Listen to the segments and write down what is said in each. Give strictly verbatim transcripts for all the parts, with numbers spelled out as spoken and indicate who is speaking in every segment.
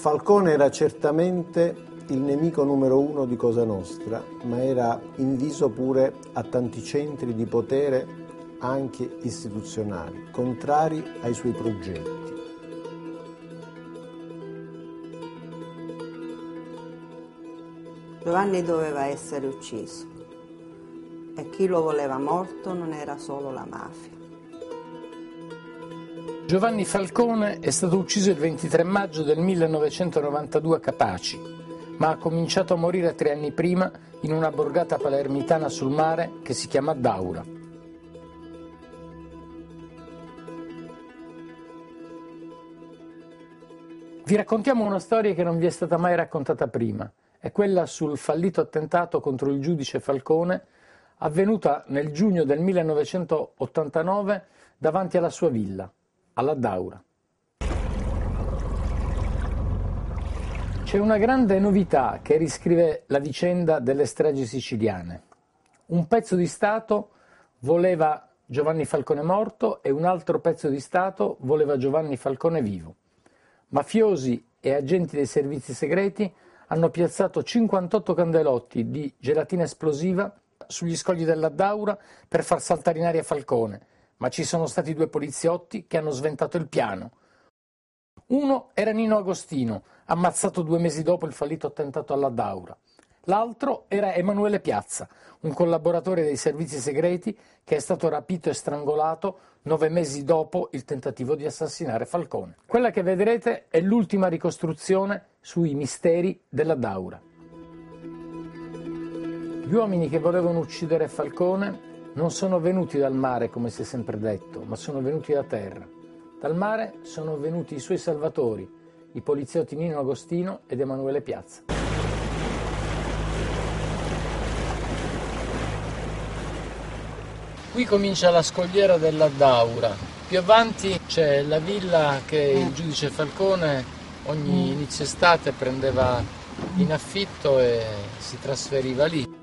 Speaker 1: Falcone era certamente il nemico numero uno di Cosa Nostra, ma era inviso pure a tanti centri di potere anche istituzionali, contrari ai suoi progetti.
Speaker 2: Giovanni doveva essere ucciso e chi lo voleva morto non era solo la mafia.
Speaker 3: Giovanni Falcone è stato ucciso il ventitré maggio del millenovecentonovantadue a Capaci, ma ha cominciato a morire tre anni prima in una borgata palermitana sul mare che si chiama Daura. Vi raccontiamo una storia che non vi è stata mai raccontata prima. È quella sul fallito attentato contro il giudice Falcone, avvenuta nel giugno del millenovecentottantanove davanti alla sua villa, alla Daura. C'è una grande novità che riscrive la vicenda delle stragi siciliane. Un pezzo di Stato voleva Giovanni Falcone morto e un altro pezzo di Stato voleva Giovanni Falcone vivo. Mafiosi e agenti dei servizi segreti hanno piazzato cinquantotto candelotti di gelatina esplosiva sugli scogli della Daura per far saltare in aria Falcone, ma ci sono stati due poliziotti che hanno sventato il piano. Uno era Nino Agostino, ammazzato due mesi dopo il fallito attentato alla Daura. L'altro era Emanuele Piazza, un collaboratore dei servizi segreti che è stato rapito e strangolato nove mesi dopo il tentativo di assassinare Falcone. Quella che vedrete è l'ultima ricostruzione sui misteri della Daura. Gli uomini che volevano uccidere Falcone non sono venuti dal mare, come si è sempre detto, ma sono venuti da terra. Dal mare sono venuti i suoi salvatori, i poliziotti Nino Agostino ed Emanuele Piazza. Qui comincia la scogliera della Daura. Più avanti c'è la villa che il giudice Falcone ogni inizio estate prendeva in affitto e si trasferiva lì.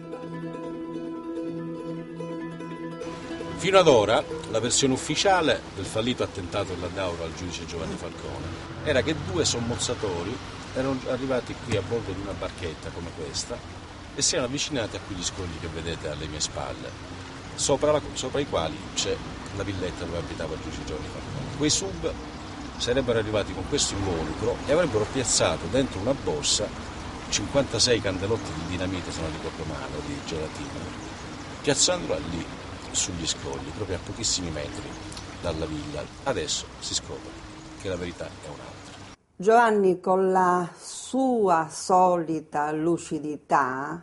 Speaker 4: Fino ad ora la versione ufficiale del fallito attentato della Daura al giudice Giovanni Falcone era che due sommozzatori erano arrivati qui a bordo di una barchetta come questa e si erano avvicinati a quegli scogli che vedete alle mie spalle, sopra, la, sopra i quali c'è la villetta dove abitava il giudice Giovanni Falcone. Quei sub sarebbero arrivati con questo involucro e avrebbero piazzato dentro una borsa cinquantasei candelotti di dinamite, se non ricordo male, di gelatina, piazzandola lì sugli scogli, proprio a pochissimi metri dalla villa. Adesso si scopre che la verità è un'altra.
Speaker 2: Giovanni, con la sua solita lucidità,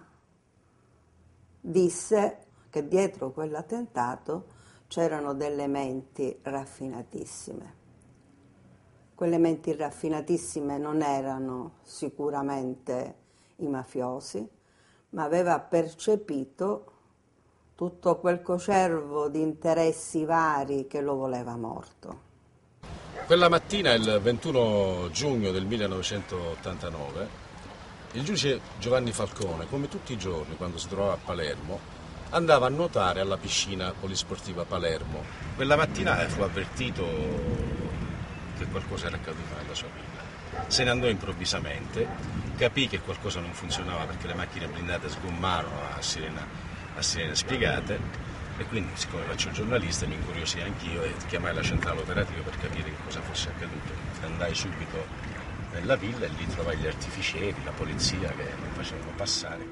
Speaker 2: disse che dietro quell'attentato c'erano delle menti raffinatissime. Quelle menti raffinatissime non erano sicuramente i mafiosi, ma aveva percepito tutto quel cocervo di interessi vari che lo voleva morto.
Speaker 4: Quella mattina, il ventuno giugno del millenovecentottantanove, il giudice Giovanni Falcone, come tutti i giorni quando si trovava a Palermo, andava a nuotare alla piscina polisportiva Palermo. Quella mattina fu avvertito che qualcosa era accaduto nella sua villa. Se ne andò improvvisamente, capì che qualcosa non funzionava perché le macchine blindate sgommarono a sirena a sirene spiegate e quindi, siccome faccio il giornalista, mi incuriosì anch'io e chiamai la centrale operativa per capire che cosa fosse accaduto. Andai subito nella villa e lì trovai gli artificieri, la polizia che mi facevano passare.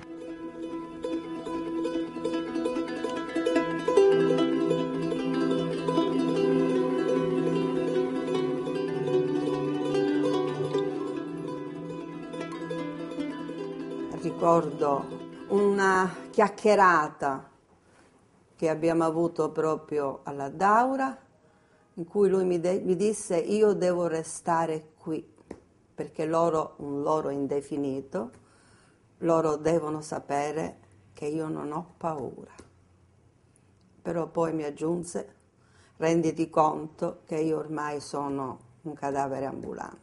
Speaker 2: Ricordo una chiacchierata che abbiamo avuto proprio alla Daura, in cui lui mi, de- mi disse: io devo restare qui, perché loro, un loro indefinito, loro devono sapere che io non ho paura. Però poi mi aggiunse: renditi conto che io ormai sono un cadavere ambulante.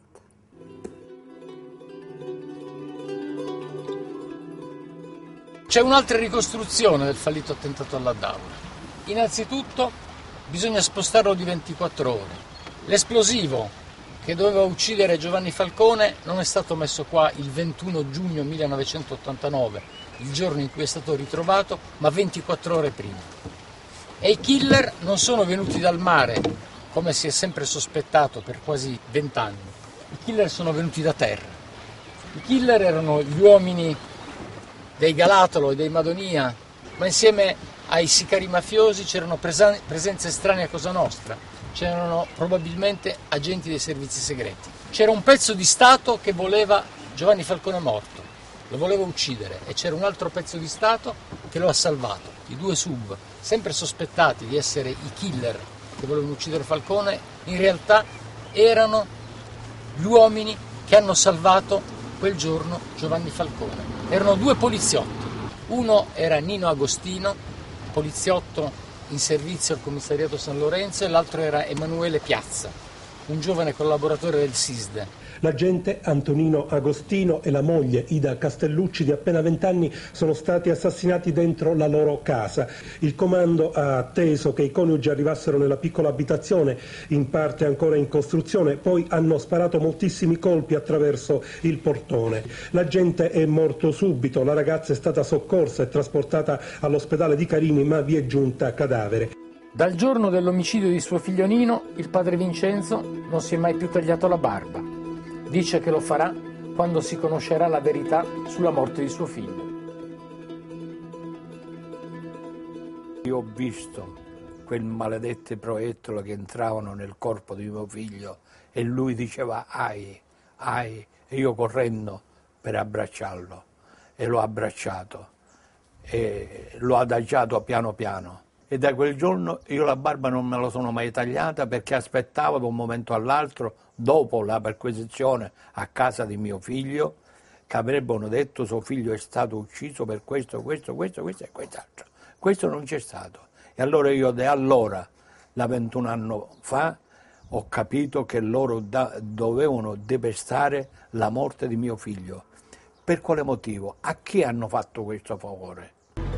Speaker 3: C'è un'altra ricostruzione del fallito attentato alla Daura. Innanzitutto bisogna spostarlo di ventiquattro ore. L'esplosivo che doveva uccidere Giovanni Falcone non è stato messo qua il ventuno giugno millenovecentottantanove, il giorno in cui è stato ritrovato, ma ventiquattro ore prima. E i killer non sono venuti dal mare, come si è sempre sospettato per quasi vent'anni. I killer sono venuti da terra. I killer erano gli uomini dei Galatolo e dei Madonia, ma insieme ai sicari mafiosi c'erano presen- presenze strane a Cosa Nostra. C'erano probabilmente agenti dei servizi segreti. C'era un pezzo di Stato che voleva Giovanni Falcone morto, lo voleva uccidere, e c'era un altro pezzo di Stato che lo ha salvato. I due sub, sempre sospettati di essere i killer che volevano uccidere Falcone, in realtà erano gli uomini che hanno salvato quel giorno Giovanni Falcone. Erano due poliziotti. Uno era Nino Agostino, poliziotto in servizio al commissariato San Lorenzo, e l'altro era Emanuele Piazza, un giovane collaboratore del SISDE.
Speaker 5: L'agente Antonino Agostino e la moglie Ida Castellucci, di appena vent'anni, sono stati assassinati dentro la loro casa. Il comando ha atteso che i coniugi arrivassero nella piccola abitazione, in parte ancora in costruzione, poi hanno sparato moltissimi colpi attraverso il portone. L'agente è morto subito, la ragazza è stata soccorsa e trasportata all'ospedale di Carini, ma vi è giunta cadavere.
Speaker 3: Dal giorno dell'omicidio di suo figlio Nino, il padre Vincenzo non si è mai più tagliato la barba. Dice che lo farà quando si conoscerà la verità sulla morte di suo figlio.
Speaker 6: Io ho visto quel maledetto proiettolo che entravano nel corpo di mio figlio e lui diceva ai, ai, e io correndo per abbracciarlo, e l'ho abbracciato e l'ho adagiato piano piano. E da quel giorno io la barba non me la sono mai tagliata, perché aspettavo da un momento all'altro, dopo la perquisizione a casa di mio figlio, che avrebbero detto suo figlio è stato ucciso per questo, questo, questo, questo e quest'altro. Questo non c'è stato. E allora io da allora, da ventuno anni fa, ho capito che loro da, dovevano depestare la morte di mio figlio. Per quale motivo? A chi hanno fatto questo favore?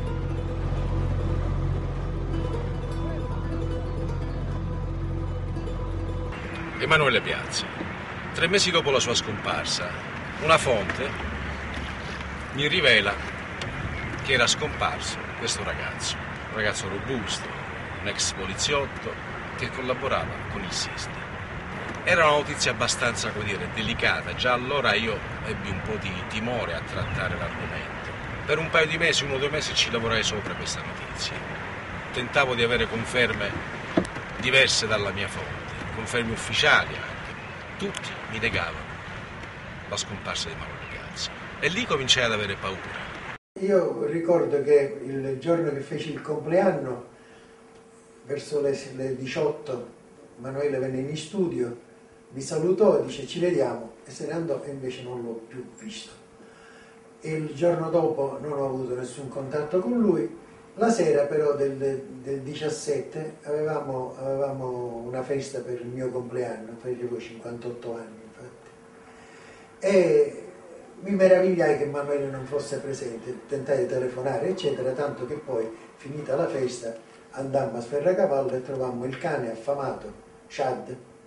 Speaker 4: Emanuele Piazza. Tre mesi dopo la sua scomparsa, una fonte mi rivela che era scomparso questo ragazzo, un ragazzo robusto, un ex poliziotto che collaborava con il SISDE. Era una notizia abbastanza, come dire, delicata. Già allora io ebbi un po' di timore a trattare l'argomento. Per un paio di mesi, uno o due mesi, ci lavorai sopra questa notizia. Tentavo di avere conferme diverse dalla mia fonte. Confermi ufficiali anche. Tutti mi negavano la scomparsa di Emanuele Piazza, e lì cominciai ad avere paura.
Speaker 1: Io ricordo che il giorno che feci il compleanno, verso le, le diciotto, Emanuele venne in studio, mi salutò e dice ci vediamo, e se ne andò, e invece non l'ho più visto. E il giorno dopo non ho avuto nessun contatto con lui. La sera però del, del diciassette avevamo, avevamo una festa per il mio compleanno, facevo cinquantotto anni infatti, e mi meravigliai che Emanuele non fosse presente, tentai di telefonare eccetera, tanto che poi, finita la festa, andammo a Sferracavallo e trovammo il cane affamato, Chad.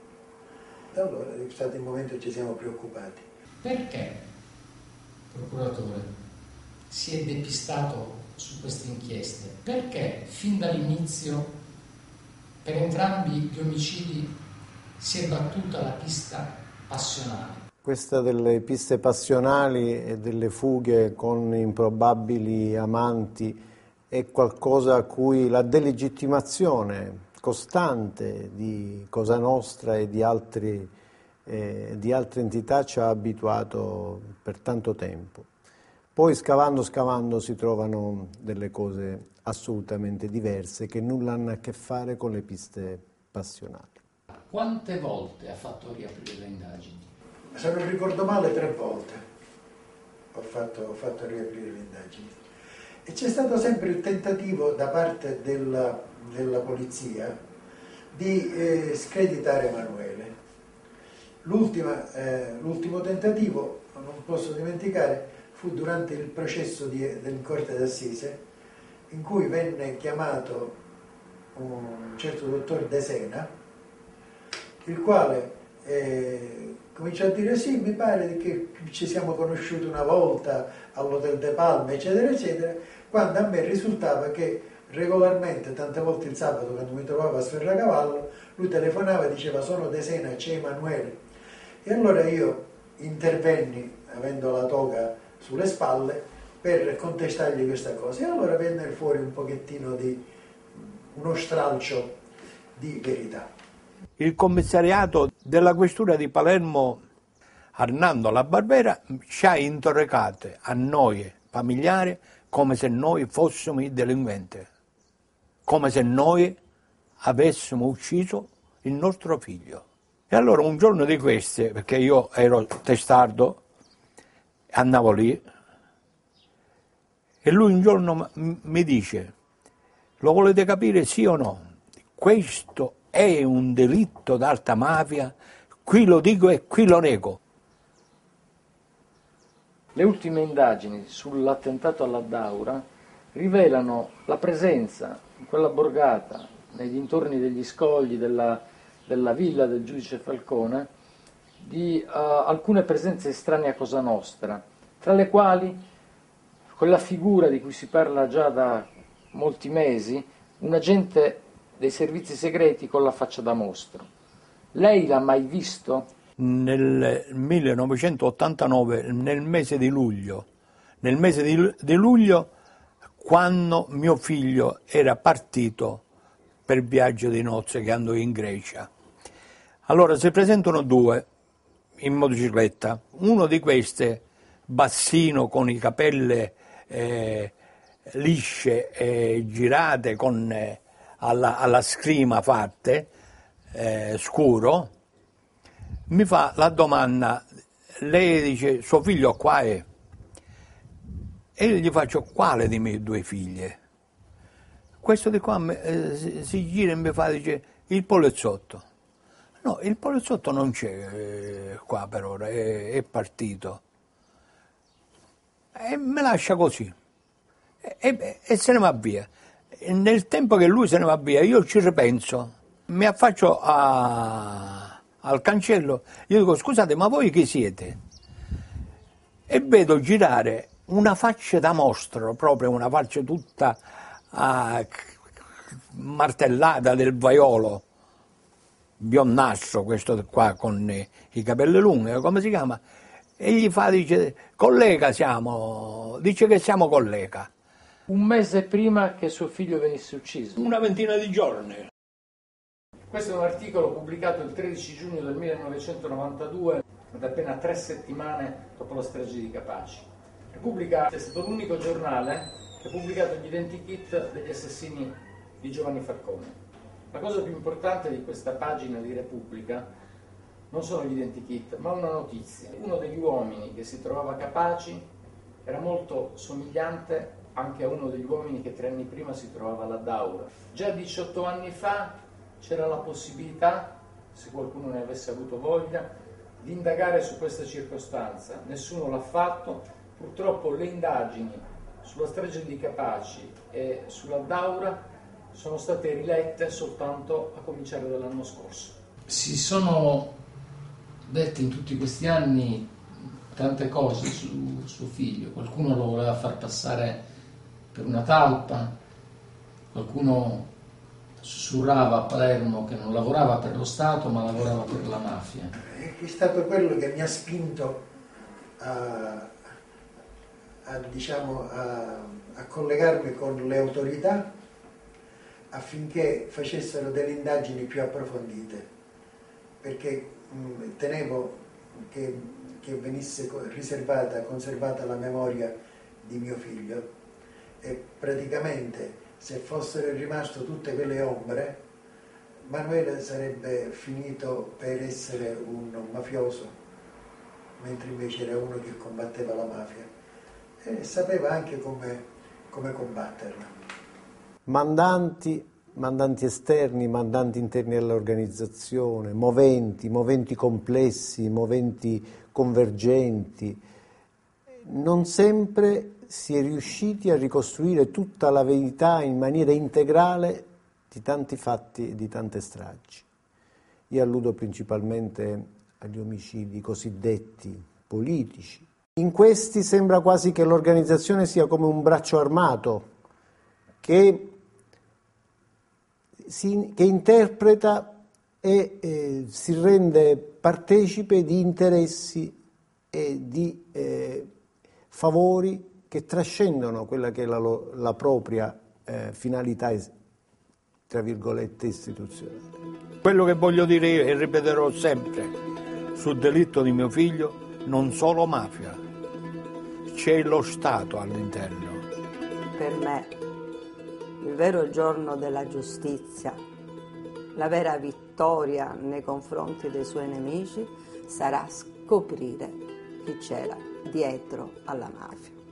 Speaker 1: E allora è stato il momento che ci siamo preoccupati.
Speaker 3: Perché, procuratore, si è depistato su queste inchieste? Perché fin dall'inizio per entrambi gli omicidi si è battuta la pista passionale?
Speaker 1: Questa delle piste passionali e delle fughe con improbabili amanti è qualcosa a cui la delegittimazione costante di Cosa Nostra e di, altri, eh, di altre entità ci ha abituato per tanto tempo. Poi scavando scavando si trovano delle cose assolutamente diverse che nulla hanno a che fare con le piste passionali.
Speaker 3: Quante volte ha fatto riaprire le indagini?
Speaker 1: Se non ricordo male, tre volte ho fatto, ho fatto riaprire le indagini. E c'è stato sempre il tentativo da parte della, della polizia di eh, screditare Emanuele. L'ultima, eh, l'ultimo tentativo, non posso dimenticare, fu durante il processo di, del Corte d'Assise, in cui venne chiamato un certo dottor De Sena, il quale
Speaker 7: E cominciò a dire sì, mi pare che ci siamo conosciuti una volta all'Hotel de Palma, eccetera, eccetera, quando a me risultava che regolarmente, tante volte il sabato, quando mi trovavo a Sferracavallo, lui telefonava e diceva sono De Sena, c'è Emanuele. E allora io intervenni, avendo la toga sulle spalle, per contestargli questa cosa. E allora venne fuori un pochettino di uno stralcio di verità.
Speaker 6: Il commissariato della questura di Palermo, Arnaldo La Barbera, ci ha interrogati a noi familiari come se noi fossimo i delinquenti, come se noi avessimo ucciso il nostro figlio. E allora un giorno di questi, perché io ero testardo, andavo lì, e lui un giorno mi dice, lo volete capire sì o no? Questo è un delitto d'alta mafia, qui lo dico e qui lo nego.
Speaker 3: Le ultime indagini sull'attentato alla Daura rivelano la presenza in quella borgata, nei dintorni degli scogli della, della villa del giudice Falcone, di uh, alcune presenze estranee a Cosa Nostra, tra le quali quella figura di cui si parla già da molti mesi, un agente dei servizi segreti con la faccia da mostro. Lei l'ha mai visto?
Speaker 6: Nel millenovecentottantanove, nel mese di luglio, nel mese di, di luglio, quando mio figlio era partito per viaggio di nozze che andò in Grecia. Allora si presentano due in motocicletta, uno di queste bassino con i capelli eh, lisce e girate con eh, alla, alla scrima fatte, eh, scuro, mi fa la domanda, lei dice suo figlio qua è? E io gli faccio quale di miei due figlie? Questo di qua eh, si, si gira e mi fa, dice il poliziotto. No, il poliziotto non c'è eh, qua per ora, è, è partito. E me lascia così e, e, e se ne va via. E nel tempo che lui se ne va via io ci ripenso, mi affaccio a, al cancello, io dico scusate ma voi chi siete? E vedo girare una faccia da mostro, proprio una faccia tutta uh, martellata del vaiolo, biondastro questo qua con i, i capelli lunghi, come si chiama? E gli fa, dice, collega siamo, dice che siamo collega.
Speaker 3: Un mese prima che suo figlio venisse ucciso.
Speaker 6: Una ventina di giorni.
Speaker 3: Questo è un articolo pubblicato il tredici giugno del millenovecentonovantadue, da appena tre settimane dopo la strage di Capaci. Repubblica è stato l'unico giornale che ha pubblicato gli identikit degli assassini di Giovanni Falcone. La cosa più importante di questa pagina di Repubblica non sono gli identikit, ma una notizia. Uno degli uomini che si trovava a Capaci era molto somigliante anche a uno degli uomini che tre anni prima si trovava alla Daura. Già diciotto anni fa c'era la possibilità, se qualcuno ne avesse avuto voglia, di indagare su questa circostanza. Nessuno l'ha fatto. Purtroppo le indagini sulla strage di Capaci e sulla Daura sono state rilette soltanto a cominciare dall'anno scorso. Si sono dette in tutti questi anni tante cose su suo figlio. Qualcuno lo voleva far passare per una talpa, qualcuno sussurrava a Palermo che non lavorava per lo Stato ma lavorava per la mafia.
Speaker 7: È stato quello che mi ha spinto a, a, diciamo, a, a collegarmi con le autorità affinché facessero delle indagini più approfondite, perché mh, tenevo che, che venisse riservata, conservata la memoria di mio figlio, e praticamente se fossero rimaste tutte quelle ombre, Manuele sarebbe finito per essere un mafioso, mentre invece era uno che combatteva la mafia e sapeva anche come, come combatterla.
Speaker 1: Mandanti, mandanti esterni, mandanti interni all'organizzazione, moventi, moventi complessi, moventi convergenti. Non sempre si è riusciti a ricostruire tutta la verità in maniera integrale di tanti fatti e di tante stragi. io alludo principalmente agli omicidi cosiddetti politici. In questi sembra quasi che l'organizzazione sia come un braccio armato che, si, che interpreta e eh, si rende partecipe di interessi e di eh, favori che trascendono quella che è la, la propria eh, finalità, tra virgolette, istituzionale.
Speaker 6: Quello che voglio dire io, e ripeterò sempre, sul delitto di mio figlio, non solo mafia, c'è lo Stato all'interno.
Speaker 2: Per me, il vero giorno della giustizia, la vera vittoria nei confronti dei suoi nemici, sarà scoprire chi c'era dietro alla mafia.